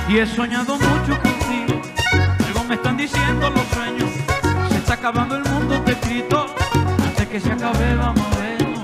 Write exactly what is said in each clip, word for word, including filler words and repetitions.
Y he soñado mucho contigo. Algo me están diciendo los sueños. Se está acabando el mundo, te grito. Antes que se acabe vamos a vernos.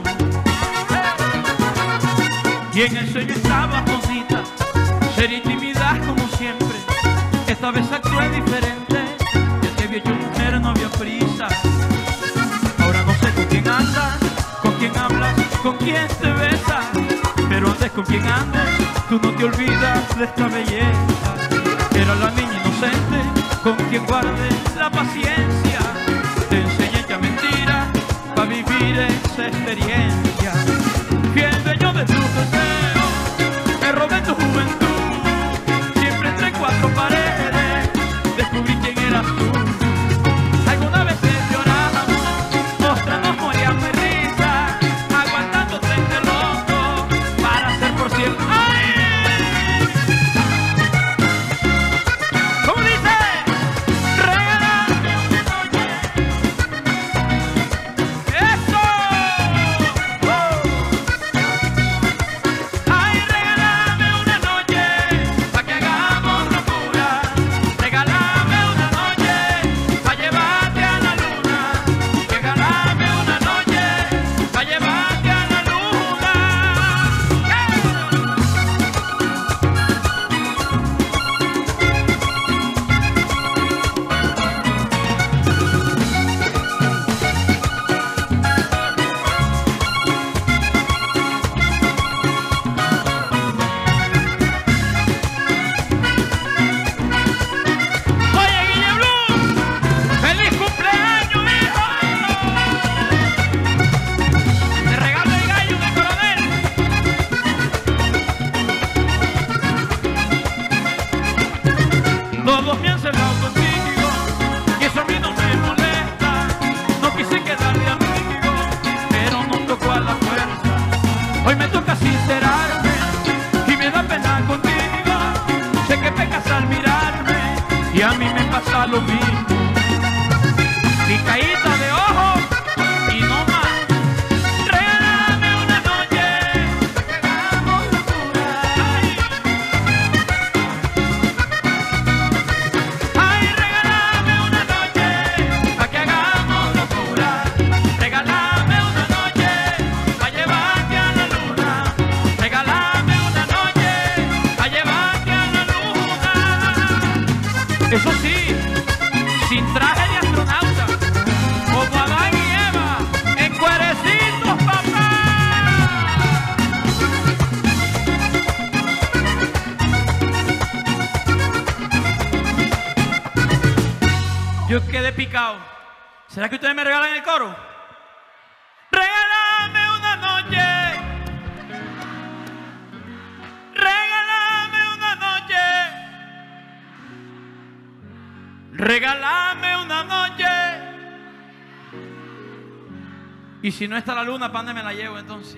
Y en el sueño estaba bonita, ser intimidad como siempre. Esta vez actué diferente. Ya te había hecho mujer, no había prisa. Ahora no sé con quién andas, con quién hablas, con quién te besas. Pero antes con quién andas, tú no te olvidas de esta belleza. Era la niña inocente con quien guardé la paciencia. Te enseñé ya mentira para vivir esa experiencia. Fiel dueño de tus deseos, me robé tu juventud. Siempre entre cuatro paredes descubrí quién eras tú. Alguna vez lloramos, mostramos moríamos de risa, aguantándote entre los dos para ser por siempre. ¡Ay! ¿Cómo dice? Regálame una noche. ¡Eso! ¡Uh! ¡Ay, regálame una noche pa' que hagamos locura! Regálame una noche pa' llevarte a la luna. Regálame una noche pa' llevarte a la luna. Oye, Guille Blues, ¡feliz cumpleaños, hijo! Te regalo el gallo del coronel. Todos me han cerrado contigo y eso a mí no me molesta. No quise quedarle amigo, pero no tocó a la fuerza. Hoy me toca sincerarme y me da pena contigo. Sé que pecas al mirarme y a mí me pasa lo mismo. Picadita de ojo y no más. Regálame una noche pa' que hagamos locura. Ay. Ay, regálame una noche pa' que hagamos locura. Regálame una noche pa' llevarte a la luna. Regálame una noche pa' llevarte a la luna. Eso sí, sin traje de astronauta, como Adán y Eva, en cuerecitos, papá. Yo quedé picado. ¿Será que ustedes me regalan el coro? Regálame una noche. Regálame una noche. Regálame una noche. Y si no está la luna, ¿para dónde me la llevo entonces?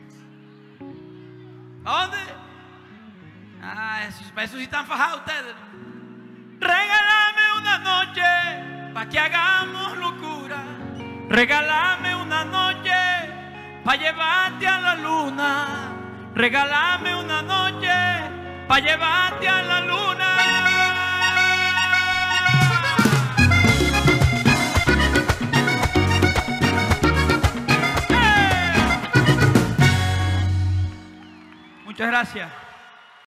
¿A dónde? Ah, eso, para eso sí están fajados ustedes. Regálame una noche pa' que hagamos locura. Regálame una noche pa' llevarte a la luna. Regálame una noche pa' llevarte a la luna. ¡Eh! Muchas gracias.